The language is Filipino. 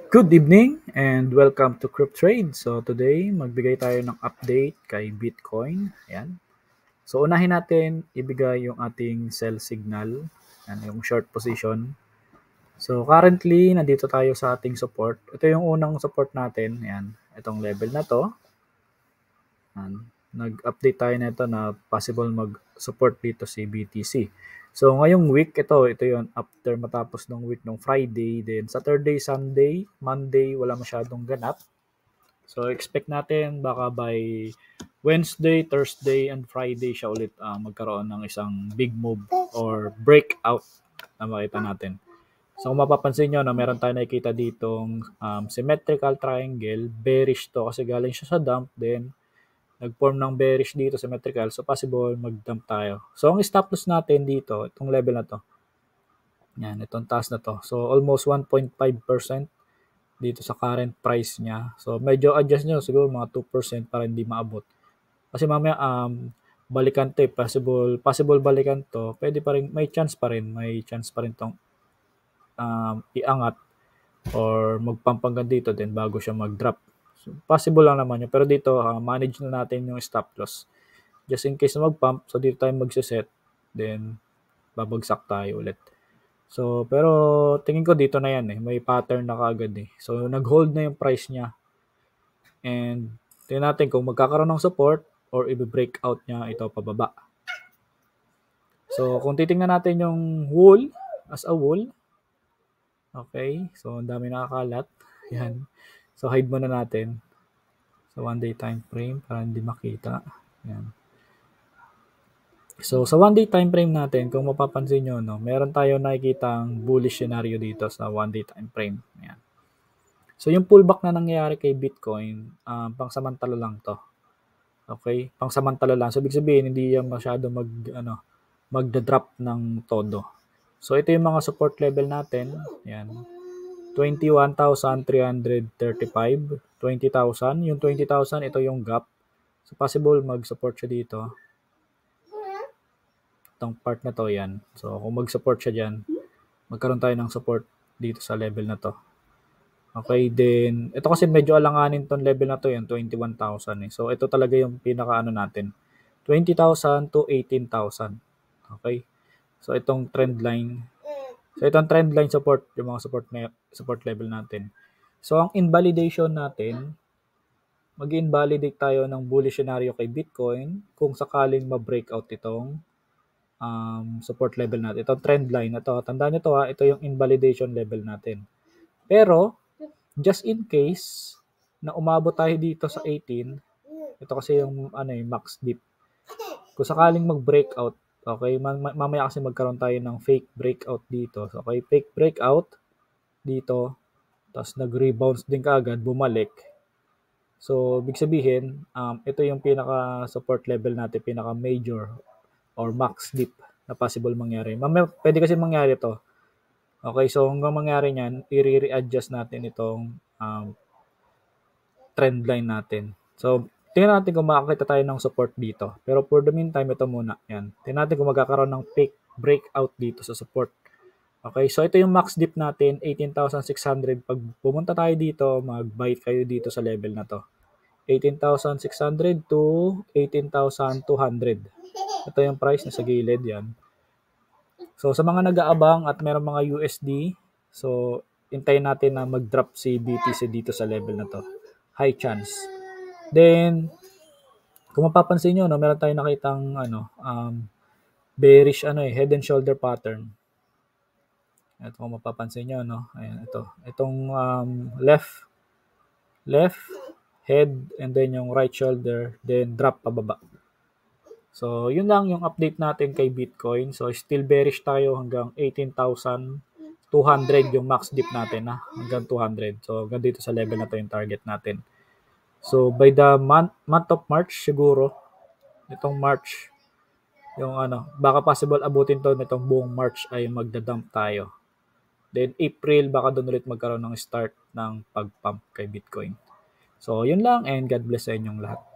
Good evening and welcome to Cryptrade. So today, magbigay tayo ng update kay Bitcoin. Ayan. So unahin natin ibigay yung ating sell signal, yung short position. So currently, nandito tayo sa ating support. Ito yung unang support natin. Ayan. Itong level na to. Ayan. Nag-update tayo na ito na possible mag-support dito si BTC. So ngayong week, ito yun, after matapos ng week ng Friday, then Saturday, Sunday, Monday, wala masyadong ganap. So expect natin baka by Wednesday, Thursday, and Friday siya ulit magkaroon ng isang big move or breakout na makita natin. So kung mapapansin nyo, meron tayo nakikita ditong symmetrical triangle, bearish to kasi galing siya sa dump, then nag-form ng bearish dito symmetrical, so possible mag-dump tayo. So ang stop loss natin dito, itong level na to, yan, itong taas na to. So almost 1.5% dito sa current price niya. So medyo adjust nyo siguro mga 2% para hindi maabot. Kasi mamaya balikan to possible balikan to. Pwede pa rin, may chance pa rin tong iangat or magpampanggan dito din bago siya mag-drop. So, possible lang naman yun. Pero dito, manage na natin yung stop loss. Just in case na mag-pump, so dito tayo magsiset, then babagsak tayo ulit. So, pero tingin ko dito na yan eh. May pattern na kaagad eh. So, nag-hold na yung price niya. And tingnan natin kung magkakaroon ng support or i-breakout niya ito pababa. So, kung titingnan natin yung wool, as a wool, okay. So, ang dami nakakalat. Yan. So, hide muna natin. So, 1-day time frame para hindi makita. Yan. So, sa 1-day time frame natin, kung mapapansin nyo, meron tayo nakikitang bullish scenario dito sa 1-day time frame. Yan. So, yung pullback na nangyayari kay Bitcoin, pangsamantala lang to. Okay? Pangsamantala lang. So, ibig sabihin, hindi yan masyado magda-drop ng todo. So, ito yung mga support level natin. Yan. 21,335, 20,000. Yung 20,000, ito yung gap. So, possible mag-support siya dito. Itong part na to, yan. So, kung mag-support siya dyan, magkaroon tayo ng support dito sa level na to. Okay, then, ito kasi medyo alanganin tong level na to, yan, 21,000 eh. So, ito talaga yung pinaka-ano natin. 20,000 to 18,000. Okay? So, itong trend line. So, itong trend line support, yung mga support level natin. So, ang invalidation natin, mag-invalidate tayo ng bullish scenario kay Bitcoin kung sakaling ma-breakout itong support level natin. Itong trend line na to. Tandaan nyo to ito yung invalidation level natin. Pero, just in case na umabot tayo dito sa 18, ito kasi yung max dip. Kung sakaling mag-breakout, okay, mamaya kasi magkaroon tayo ng fake breakout dito. So, okay, fake breakout dito, tapos nag-rebounce din kaagad, bumalik. So, big sabihin, ito yung pinaka-support level natin, pinaka-major or max dip na possible mangyari. Mamaya, pwede kasi mangyari to. Okay, so hanggang mangyari niyan, i-readjust natin itong trend line natin. So, tingnan natin kung makakita tayo ng support dito. Pero for the meantime, ito muna. Yan. Tingnan natin kung magkakaroon ng fake breakout dito sa support. Okay, so ito yung max dip natin, 18,600. Pag pumunta tayo dito, mag-buy kayo dito sa level na to. 18,600 to 18,200. Ito yung price na sa gilid yan. So, sa mga nag-aabang at meron mga USD, so, hintayin natin na mag-drop si BTC dito sa level na to. High chance. Then, kung mapapansin nyo, meron tayong nakitang bearish head and shoulder pattern. Ito kung mapapansin nyo, ayan, ito. Itong left head and then yung right shoulder, then drop pababa. So, yun lang yung update natin kay Bitcoin. So, still bearish tayo hanggang 18,200 yung max dip natin hanggang 200. So, hanggang dito sa level na to yung target natin. So, by the month of March siguro, itong March, yung baka possible abutin to nitong buong March ay magda-dump tayo. Then April, baka doon ulit magkaroon ng start ng pag-pump kay Bitcoin. So, yun lang and God bless sa inyong lahat.